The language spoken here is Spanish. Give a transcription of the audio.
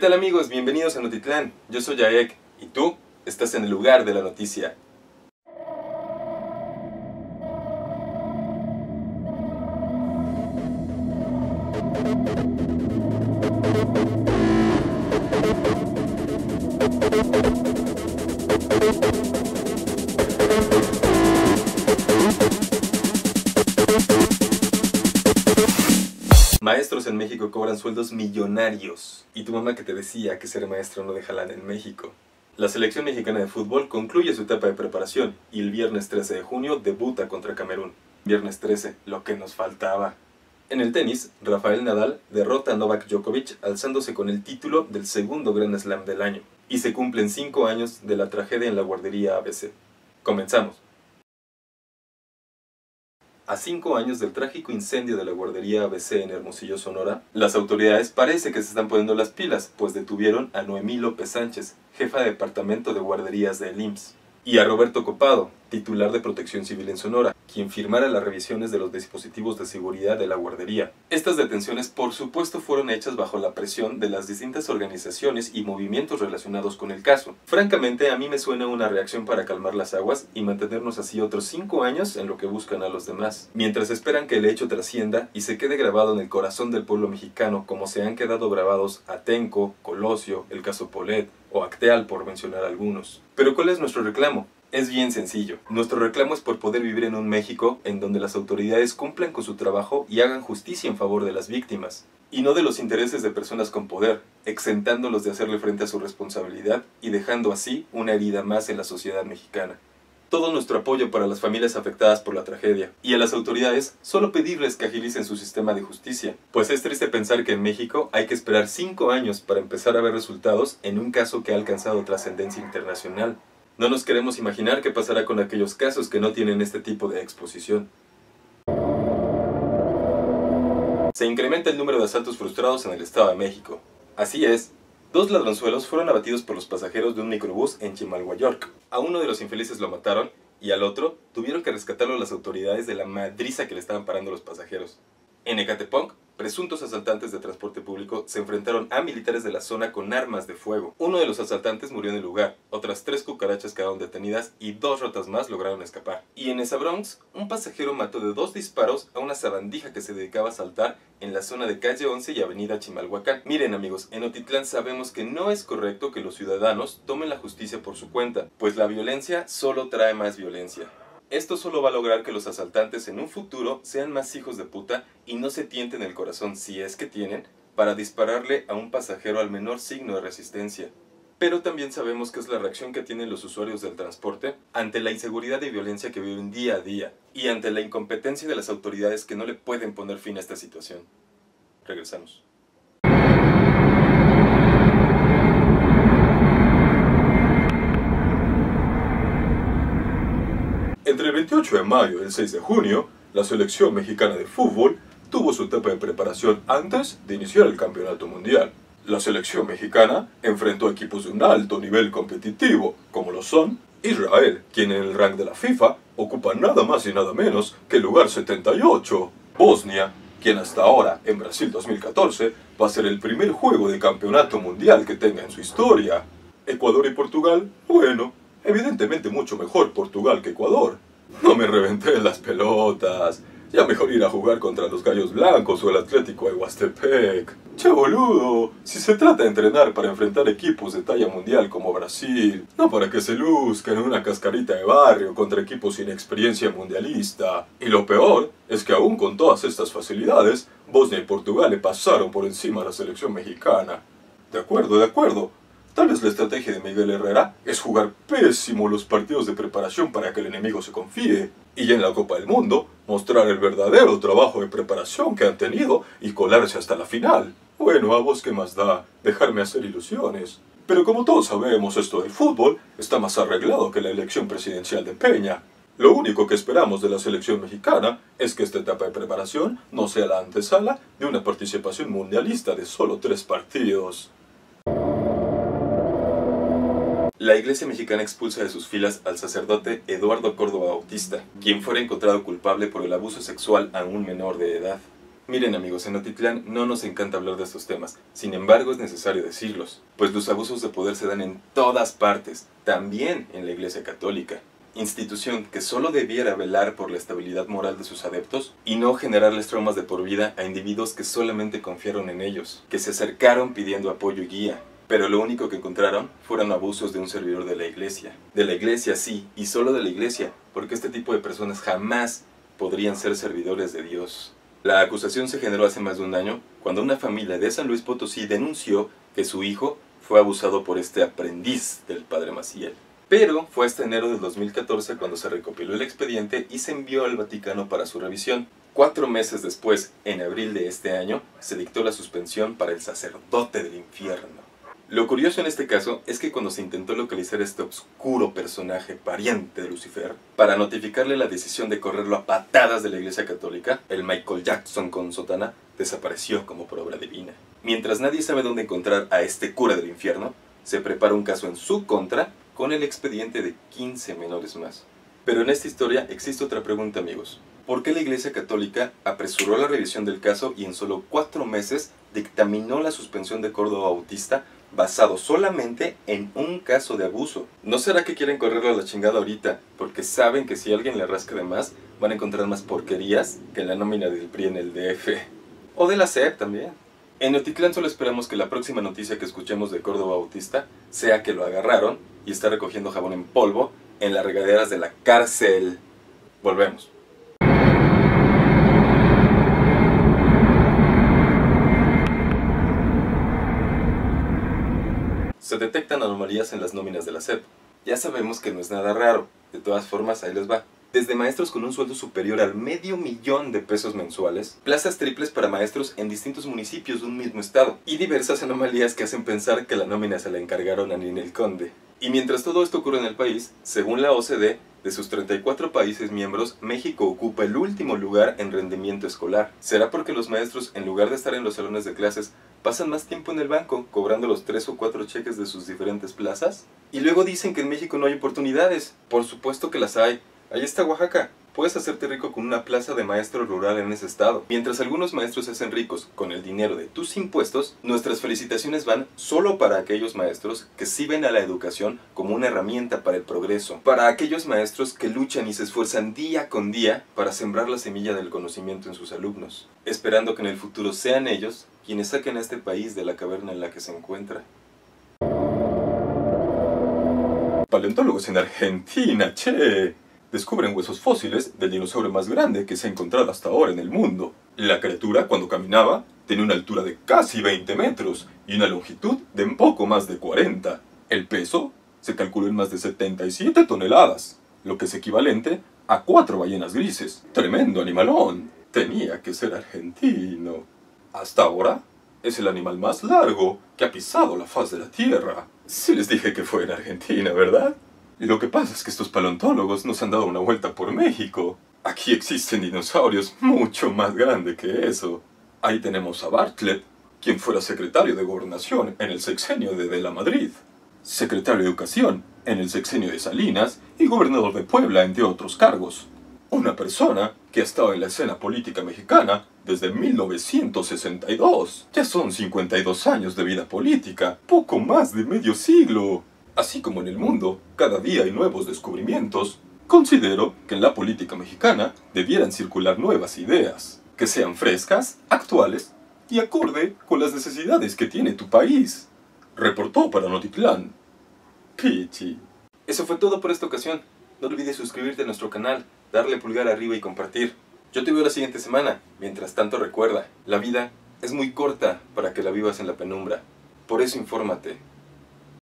tal amigos? Bienvenidos a Notitlán. Yo soy Aek y tú estás en el lugar de la noticia. Maestros en México cobran sueldos millonarios. Y tu mamá que te decía que ser maestro no deja lana en México. La selección mexicana de fútbol concluye su etapa de preparación y el viernes 13 de junio debuta contra Camerún. Viernes 13, lo que nos faltaba. En el tenis, Rafael Nadal derrota a Novak Djokovic alzándose con el título del segundo Grand Slam del año. Y se cumplen 5 años de la tragedia en la guardería ABC. Comenzamos. A 5 años del trágico incendio de la guardería ABC en Hermosillo, Sonora, las autoridades parece que se están poniendo las pilas, pues detuvieron a Noemí López Sánchez, jefa de departamento de guarderías del IMSS, y a Roberto Copado, titular de Protección Civil en Sonora, quien firmara las revisiones de los dispositivos de seguridad de la guardería. Estas detenciones, por supuesto, fueron hechas bajo la presión de las distintas organizaciones y movimientos relacionados con el caso. Francamente, a mí me suena una reacción para calmar las aguas y mantenernos así otros 5 años en lo que buscan a los demás, mientras esperan que el hecho trascienda y se quede grabado en el corazón del pueblo mexicano como se han quedado grabados Atenco, Colosio, el caso Polet o Acteal, por mencionar algunos. Pero ¿cuál es nuestro reclamo? Es bien sencillo. Nuestro reclamo es por poder vivir en un México en donde las autoridades cumplan con su trabajo y hagan justicia en favor de las víctimas, y no de los intereses de personas con poder, exentándolos de hacerle frente a su responsabilidad y dejando así una herida más en la sociedad mexicana. Todo nuestro apoyo para las familias afectadas por la tragedia, y a las autoridades solo pedirles que agilicen su sistema de justicia, pues es triste pensar que en México hay que esperar 5 años para empezar a ver resultados en un caso que ha alcanzado trascendencia internacional. No nos queremos imaginar qué pasará con aquellos casos que no tienen este tipo de exposición. Se incrementa el número de asaltos frustrados en el Estado de México. Así es, 2 ladronzuelos fueron abatidos por los pasajeros de un microbús en Chimalhuayork. A uno de los infelices lo mataron y al otro tuvieron que rescatarlo las autoridades de la madriza que le estaban parando los pasajeros. En Ecatepec, presuntos asaltantes de transporte público se enfrentaron a militares de la zona con armas de fuego. Uno de los asaltantes murió en el lugar, otras 3 cucarachas quedaron detenidas y 2 ratas más lograron escapar. Y en esa Bronx, un pasajero mató de 2 disparos a una sabandija que se dedicaba a asaltar en la zona de calle 11 y avenida Chimalhuacán. Miren amigos, en Notitlán sabemos que no es correcto que los ciudadanos tomen la justicia por su cuenta, pues la violencia solo trae más violencia. Esto solo va a lograr que los asaltantes en un futuro sean más hijos de puta y no se tienten el corazón, si es que tienen, para dispararle a un pasajero al menor signo de resistencia. Pero también sabemos que es la reacción que tienen los usuarios del transporte ante la inseguridad y violencia que viven día a día y ante la incompetencia de las autoridades que no le pueden poner fin a esta situación. Regresamos. Entre el 28 de mayo y el 6 de junio, la selección mexicana de fútbol tuvo su etapa de preparación antes de iniciar el campeonato mundial. La selección mexicana enfrentó a equipos de un alto nivel competitivo, como lo son Israel, quien en el rank de la FIFA ocupa nada más y nada menos que el lugar 78, Bosnia, quien hasta ahora, en Brasil 2014, va a ser el primer juego de campeonato mundial que tenga en su historia. Ecuador y Portugal, bueno, evidentemente mucho mejor Portugal que Ecuador. No me reventé las pelotas. Ya mejor ir a jugar contra los Gallos Blancos o el Atlético de Huastepec. Che boludo, si se trata de entrenar para enfrentar equipos de talla mundial como Brasil, no para que se luzcan en una cascarita de barrio contra equipos sin experiencia mundialista. Y lo peor es que aún con todas estas facilidades, Bosnia y Portugal le pasaron por encima a la selección mexicana. De acuerdo. Tal vez la estrategia de Miguel Herrera es jugar pésimo los partidos de preparación para que el enemigo se confíe, y ya en la Copa del Mundo mostrar el verdadero trabajo de preparación que han tenido y colarse hasta la final. Bueno, a vos qué más da dejarme hacer ilusiones. Pero como todos sabemos, esto del fútbol está más arreglado que la elección presidencial de Peña. Lo único que esperamos de la selección mexicana es que esta etapa de preparación no sea la antesala de una participación mundialista de solo 3 partidos. La Iglesia mexicana expulsa de sus filas al sacerdote Eduardo Córdoba Bautista, quien fuera encontrado culpable por el abuso sexual a un menor de edad. Miren amigos, en Otitlán no nos encanta hablar de estos temas, sin embargo es necesario decirlos, pues los abusos de poder se dan en todas partes, también en la Iglesia Católica, institución que solo debiera velar por la estabilidad moral de sus adeptos y no generarles traumas de por vida a individuos que solamente confiaron en ellos, que se acercaron pidiendo apoyo y guía, pero lo único que encontraron fueron abusos de un servidor de la Iglesia. De la Iglesia sí, y solo de la Iglesia, porque este tipo de personas jamás podrían ser servidores de Dios. La acusación se generó hace más de un año, cuando una familia de San Luis Potosí denunció que su hijo fue abusado por este aprendiz del padre Maciel. Pero fue hasta enero del 2014 cuando se recopiló el expediente y se envió al Vaticano para su revisión. 4 meses después, en abril de este año, se dictó la suspensión para el sacerdote del infierno. Lo curioso en este caso es que cuando se intentó localizar a este oscuro personaje pariente de Lucifer, para notificarle la decisión de correrlo a patadas de la Iglesia Católica, el Michael Jackson con sotana desapareció como por obra divina. Mientras nadie sabe dónde encontrar a este cura del infierno, se prepara un caso en su contra con el expediente de 15 menores más. Pero en esta historia existe otra pregunta, amigos. ¿Por qué la Iglesia Católica apresuró la revisión del caso y en solo 4 meses dictaminó la suspensión de Córdoba Bautista basado solamente en un caso de abuso? ¿No será que quieren correrlo a la chingada ahorita porque saben que si alguien le rasca de más van a encontrar más porquerías que en la nómina del PRI en el DF? O de la SEP también. En Otitlán solo esperamos que la próxima noticia que escuchemos de Córdoba Bautista sea que lo agarraron y está recogiendo jabón en polvo en las regaderas de la cárcel. Volvemos. Se detectan anomalías en las nóminas de la SEP. Ya sabemos que no es nada raro, de todas formas ahí les va. Desde maestros con un sueldo superior al $500,000 de pesos mensuales, plazas triples para maestros en distintos municipios de un mismo estado, y diversas anomalías que hacen pensar que la nómina se la encargaron a Ninel Conde. Y mientras todo esto ocurre en el país, según la OCDE, de sus 34 países miembros, México ocupa el último lugar en rendimiento escolar. ¿Será porque los maestros, en lugar de estar en los salones de clases, pasan más tiempo en el banco, cobrando los 3 o 4 cheques de sus diferentes plazas? Y luego dicen que en México no hay oportunidades. Por supuesto que las hay. Ahí está Oaxaca. Puedes hacerte rico con una plaza de maestro rural en ese estado. Mientras algunos maestros se hacen ricos con el dinero de tus impuestos, nuestras felicitaciones van solo para aquellos maestros que sí ven a la educación como una herramienta para el progreso. Para aquellos maestros que luchan y se esfuerzan día con día para sembrar la semilla del conocimiento en sus alumnos. Esperando que en el futuro sean ellos quienes saquen a este país de la caverna en la que se encuentra. Paleontólogos en Argentina, che. Descubren huesos fósiles del dinosaurio más grande que se ha encontrado hasta ahora en el mundo. La criatura, cuando caminaba, tenía una altura de casi 20 metros y una longitud de un poco más de 40. El peso se calculó en más de 77 toneladas, lo que es equivalente a 4 ballenas grises. ¡Tremendo animalón! Tenía que ser argentino. Hasta ahora, es el animal más largo que ha pisado la faz de la Tierra. Sí les dije que fue en Argentina, ¿verdad? Lo que pasa es que estos paleontólogos nos han dado una vuelta por México. Aquí existen dinosaurios mucho más grandes que eso. Ahí tenemos a Bartlett, quien fuera secretario de Gobernación en el sexenio de la Madrid, secretario de Educación en el sexenio de Salinas y gobernador de Puebla, entre otros cargos. Una persona que ha estado en la escena política mexicana desde 1962. Ya son 52 años de vida política, poco más de medio siglo. Así como en el mundo, cada día hay nuevos descubrimientos, considero que en la política mexicana debieran circular nuevas ideas, que sean frescas, actuales y acorde con las necesidades que tiene tu país. Reportó para Notitlán, Pichi. Eso fue todo por esta ocasión. No olvides suscribirte a nuestro canal, darle pulgar arriba y compartir. Yo te veo la siguiente semana. Mientras tanto recuerda, la vida es muy corta para que la vivas en la penumbra. Por eso infórmate.